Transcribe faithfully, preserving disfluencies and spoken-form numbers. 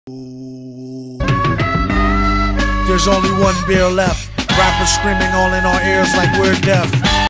There's only one beer left. Rappers screaming all in our ears like we're deaf.